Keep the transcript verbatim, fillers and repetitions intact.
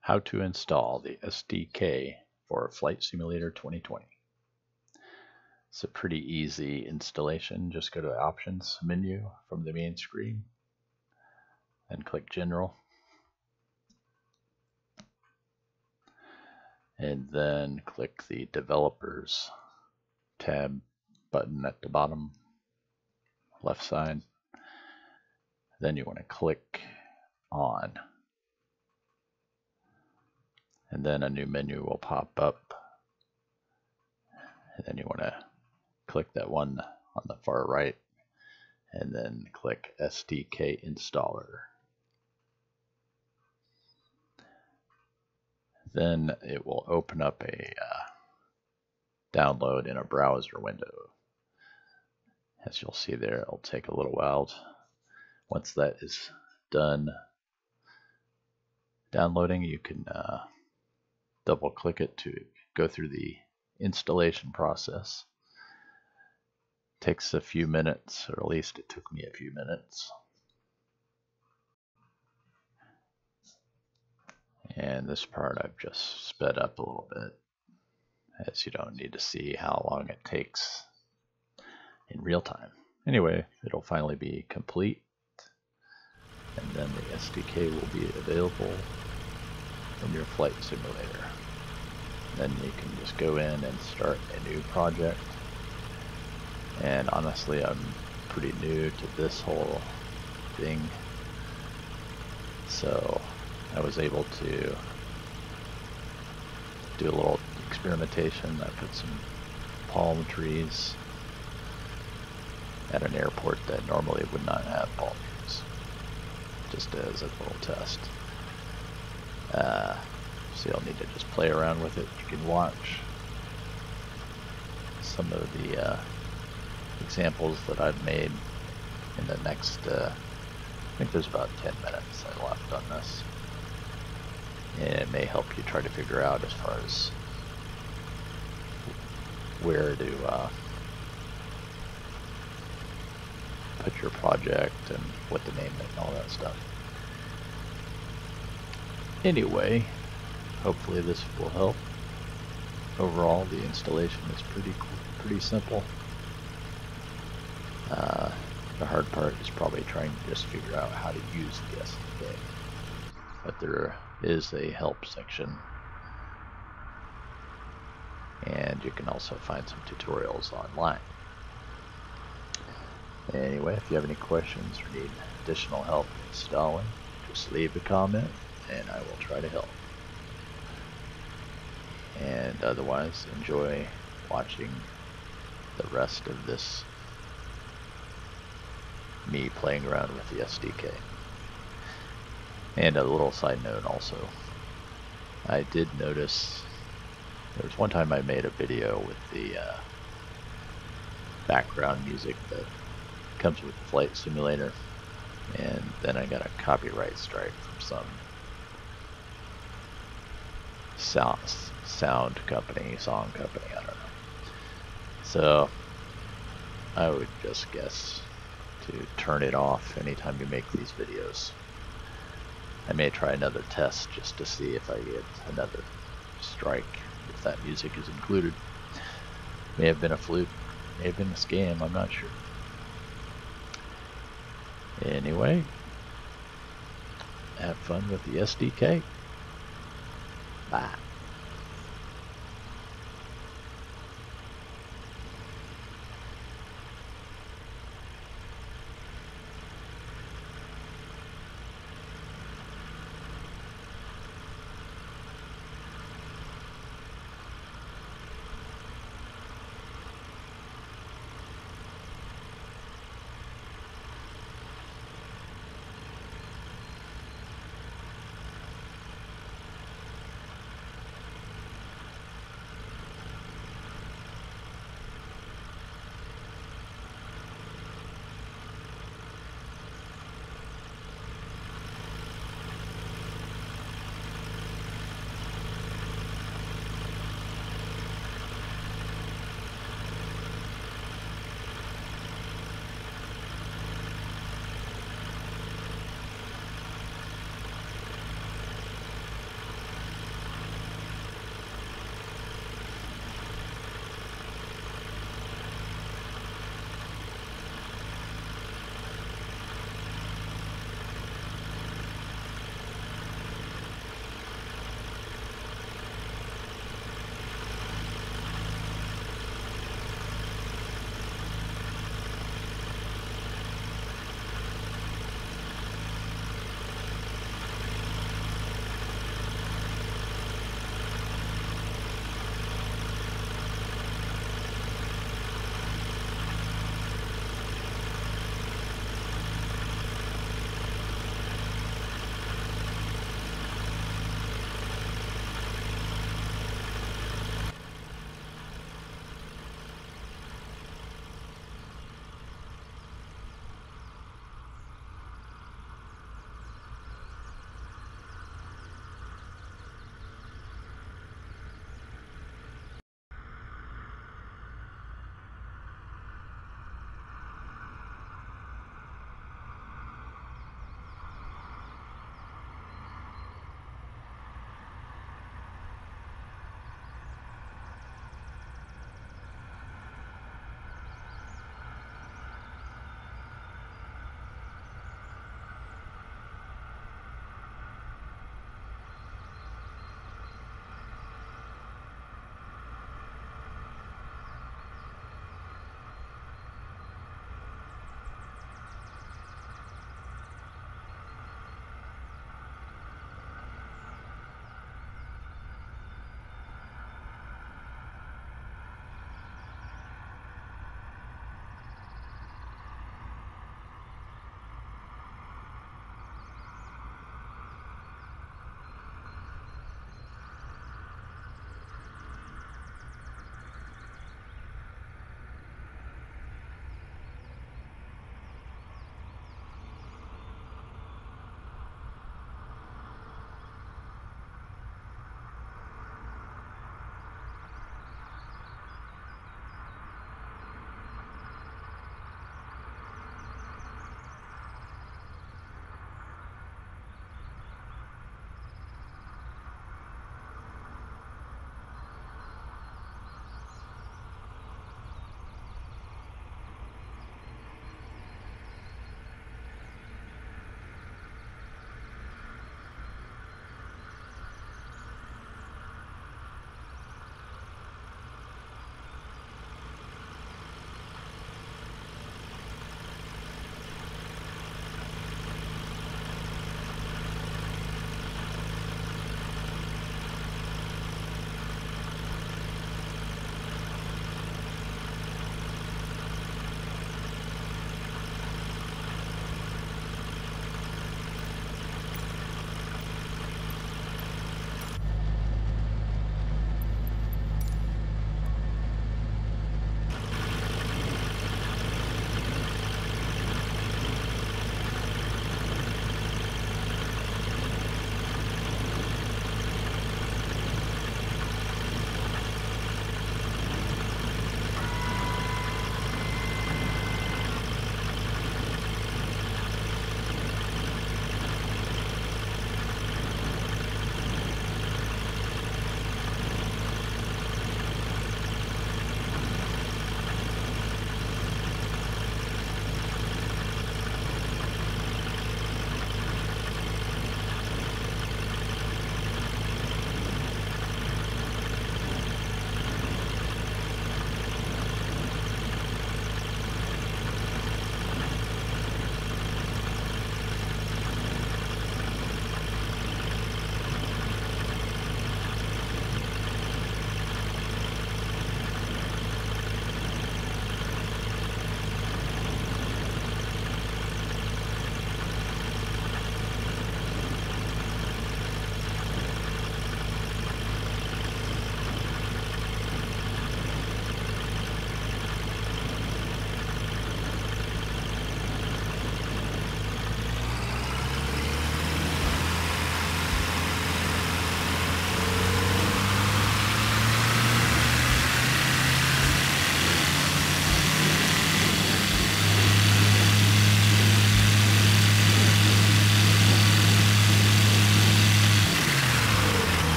How to install the S D K for Flight Simulator twenty twenty. It's a pretty easy installation. Just go to the Options menu from the main screen and click General. And then click the Developers tab button at the bottom left side. Then you want to click on, and then a new menu will pop up, and then you want to click that one on the far right and then click S D K Installer. Then it will open up a uh, download in a browser window. As you'll see there, it'll take a little while. Once that is done downloading, you can uh, double click it to go through the installation process. It takes a few minutes, or at least it took me a few minutes. And this part I've just sped up a little bit, as you don't need to see how long it takes in real time. Anyway, it'll finally be complete, and then the S D K will be available in your flight simulator. Then you can just go in and start a new project. And honestly, I'm pretty new to this whole thing, so I was able to do a little experimentation. I put some palm trees at an airport that normally would not have palm trees, just as a little test. Uh, so you'll need to just play around with it. You can watch some of the uh, examples that I've made in the next, uh, I think there's about ten minutes I left on this. And it may help you try to figure out as far as where to uh, put your project and what to name it and all that stuff. Anyway, hopefully this will help. Overall, the installation is pretty pretty simple. Uh, the hard part is probably trying to just figure out how to use the S D K. But there is a help section, and you can also find some tutorials online. Anyway, if you have any questions or need additional help installing, just leave a comment and I will try to help. And otherwise, enjoy watching the rest of this me playing around with the S D K. And a little side note also, I did notice there was one time I made a video with the uh, background music that comes with the Flight Simulator, and then I got a copyright strike from some sound, sound company, song company, I don't know. So I would just guess to turn it off anytime you make these videos. I may try another test just to see if I get another strike, if that music is included. May have been a fluke, may have been a scam, I'm not sure. Anyway, have fun with the S D K. Bye.